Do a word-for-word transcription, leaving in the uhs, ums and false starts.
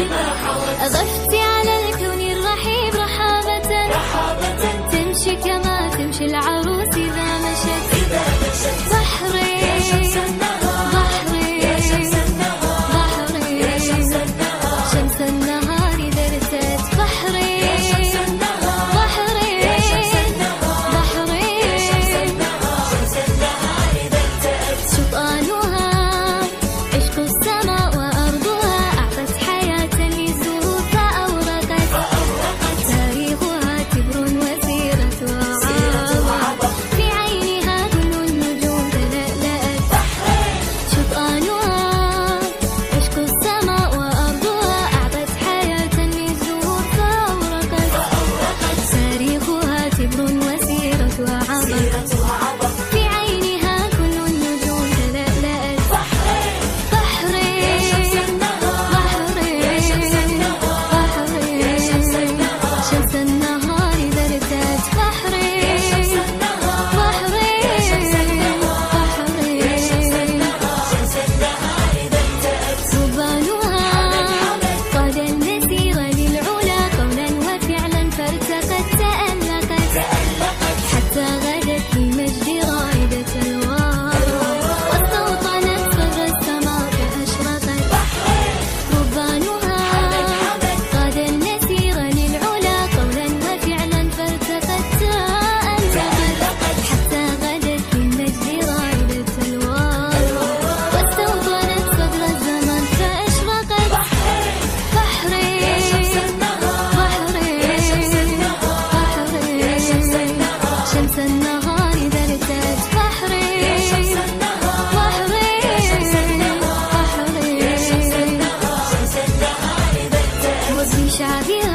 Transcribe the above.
أضفتي على الكون الرحيب رحابة، تمشي كما تمشي العروس إذا مشت. بحري بحري بحري شمس النهار إذا ارتدت. بحري بحري بحري شطآنها عشق السماء وأرضها، أعطت حياة للزهور فأورقت. تاريخها كبر وسيرتها عظمة، في عينها كل النجوم تلألأت. شطآنها عشق السماء وأرضها، أعطت حياة للزهور فأورقت. تاريخها كبر وسيرتها عظمة، في عينها كل النجوم تلألأت. بحري بحري بحري شمس النهار إذا ارتدت. بحري بحري بحري ربانها قاد المسير للعلا، قولا وفعلا فارتقت تألقت. حتى غدت للمجد رائدة الوار، واستوطنت صدر السماء فأشرقت. ربانها قاد المسير للعلا، قولا وفعلا فارتقت تألقت. حتى غدت للمجد رائدة الوار، واستوطنت صدر الزمان فأشرقت. بحري بحري بحري شمس النهار إذا ارتدت. بحري بحري بحري وفي شعبها